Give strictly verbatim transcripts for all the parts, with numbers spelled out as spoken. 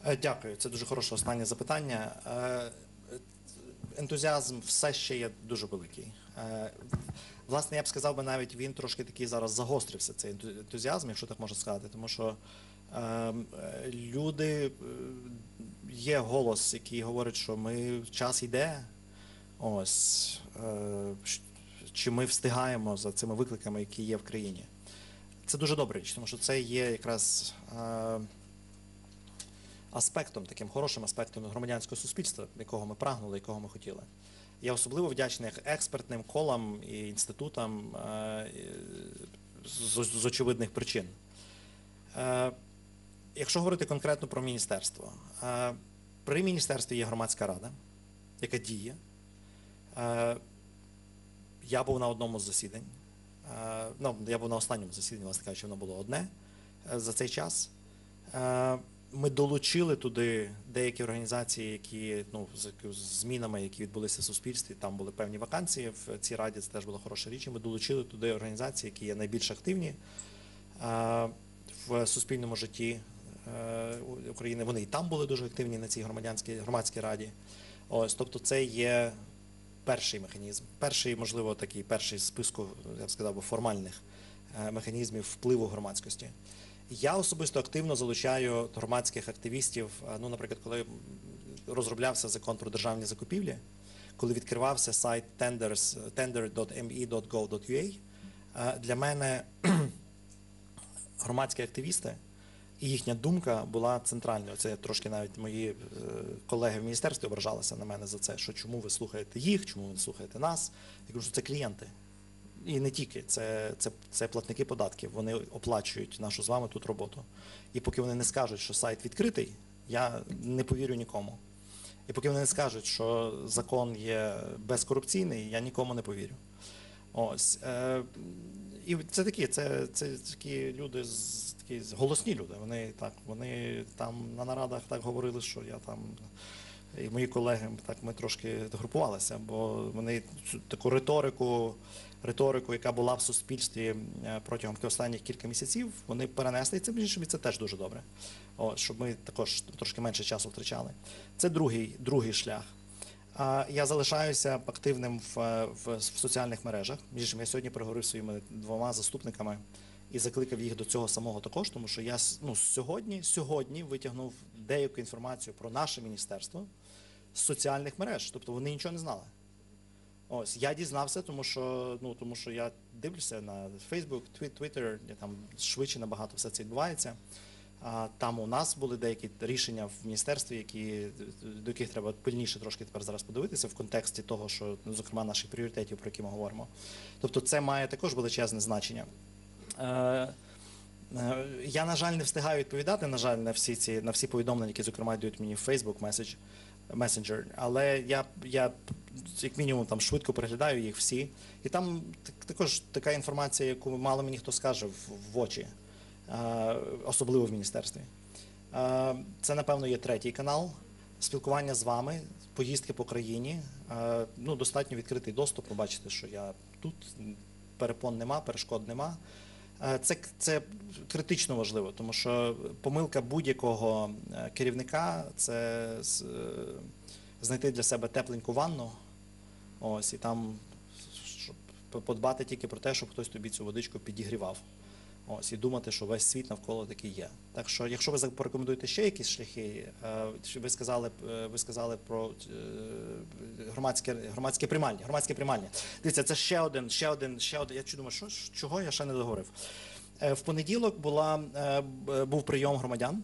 Дякую, це дуже хороше останнє запитання. Ентузіазм все ще є дуже великий. Власне, я б сказав би, навіть він трошки такий зараз загострився, цей ентузіазм, якщо так можна сказати, тому що люди, є голос, який говорить, що ми, час йде, ось, чи ми встигаємо за цими викликами, які є в країні. Це дуже добра річ, тому що це є якраз аспектом, таким хорошим аспектом громадянського суспільства, якого ми прагнули, якого ми хотіли. Я особливо вдячний експертним колам і інститутам з очевидних причин. Якщо говорити конкретно про міністерство, при міністерстві є громадська рада, яка діє. Я був на одному з засідань, ну, я був на останньому засіданні, власне кажучи, воно було одне за цей час. Ми долучили туди деякі організації, які, ну, з змінами, які відбулися в суспільстві, там були певні вакансії в цій раді, це теж була хороша річ. Ми долучили туди організації, які є найбільш активні а, в суспільному житті а, України. Вони і там були дуже активні на цій громадянській громадській раді. Ось, тобто це є перший механізм, перший, можливо, такий перший з списку, я б сказав, формальних механізмів впливу громадськості. Я особисто активно залучаю громадських активістів, ну, наприклад, коли розроблявся закон про державні закупівлі, коли відкривався сайт tender крапка ем і крапка гов крапка ю а, для мене громадські активісти і їхня думка була центральною. Це трошки навіть мої колеги в міністерстві ображалися на мене за це, що чому ви слухаєте їх, чому ви не слухаєте нас. Я кажу, що це клієнти. І не тільки, це, це, це платники податків, вони оплачують нашу з вами тут роботу. І поки вони не скажуть, що сайт відкритий, я не повірю нікому. І поки вони не скажуть, що закон є безкорупційний, я нікому не повірю. Ось. Е, і це такі, це, це такі люди, такі голосні люди, вони, так, вони там на нарадах так говорили, що я там... І мої колеги, так, ми трошки групувалися, бо вони таку риторику, риторику, яка була в суспільстві протягом останніх кілька місяців, вони перенесли, і це, і це теж дуже добре, О, щоб ми також трошки менше часу втрачали. Це другий, другий шлях. А я залишаюся активним в, в, в соціальних мережах. Між іншим, я сьогодні переговорив зі своїми двома заступниками і закликав їх до цього самого також, тому що я, ну, сьогодні, сьогодні витягнув деяку інформацію про наше міністерство з соціальних мереж, тобто вони нічого не знали. Ось, я дізнався, тому що, ну, тому що я дивлюся на Facebook, Twitter, там швидше набагато все це відбувається. А, там у нас були деякі рішення в міністерстві, які, до яких треба пильніше трошки тепер зараз подивитися в контексті того, що, ну, зокрема, наших пріоритетів, про які ми говоримо. Тобто це має також величезне значення. Я, на жаль, не встигаю відповідати, на жаль, на всі ці, на всі повідомлення, які, зокрема, йдуть мені в Facebook Messenger, але я, я як мінімум, там швидко переглядаю їх всі. І там також така інформація, яку мало мені хто скаже в, в очі, особливо в міністерстві. Це, напевно, є третій канал. Спілкування з вами, поїздки по країні, ну, достатньо відкритий доступ, ви бачите, що я тут, перепон нема, перешкод нема. Це, це критично важливо, тому що помилка будь-якого керівника – це знайти для себе тепленьку ванну, ось, і там щоб подбати тільки про те, щоб хтось тобі цю водичку підігрівав. Ось, і думати, що весь світ навколо такий є. Так що, якщо ви порекомендуєте ще якісь шляхи, ви сказали, ви сказали про громадське, громадське приймальні. Громадське приймальні. Дивіться, це ще один, ще один, ще один. Я думаю, що, чого я ще не договорив. В понеділок була, був прийом громадян,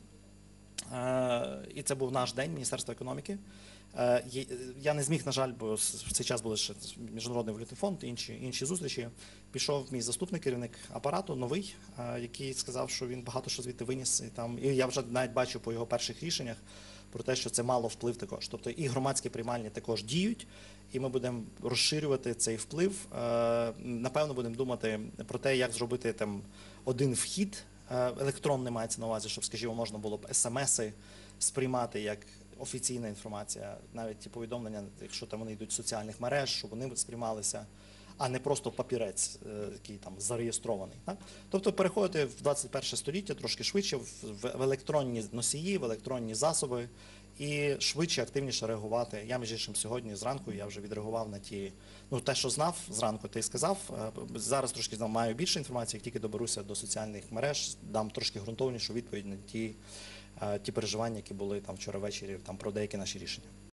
і це був наш день, Міністерства економіки. Я не зміг, на жаль, бо в цей час був ще Міжнародний валютний фонд, інші, інші зустрічі. Пішов мій заступник, керівник апарату, новий, який сказав, що він багато що звідти виніс. І, там, і я вже навіть бачу по його перших рішеннях про те, що це мало вплив також. Тобто і громадські приймальні також діють, і ми будемо розширювати цей вплив. Напевно, будемо думати про те, як зробити там один вхід, електронний мається на увазі, щоб, скажімо, можна було б смс-и сприймати як офіційна інформація, навіть ті повідомлення, якщо там вони йдуть з соціальних мереж, щоб вони сприймалися. а не просто папірець, е, який там зареєстрований. Так? Тобто переходити в двадцять перше століття трошки швидше, в, в електронні носії, в електронні засоби і швидше, активніше реагувати. Я, між іншим, сьогодні зранку я вже відреагував на ті, ну те, що знав зранку, ти сказав. Е, Зараз трошки знав, маю більше інформації, як тільки доберуся до соціальних мереж, дам трошки ґрунтовнішу відповідь на ті, е, ті переживання, які були там вчора ввечері там, про деякі наші рішення.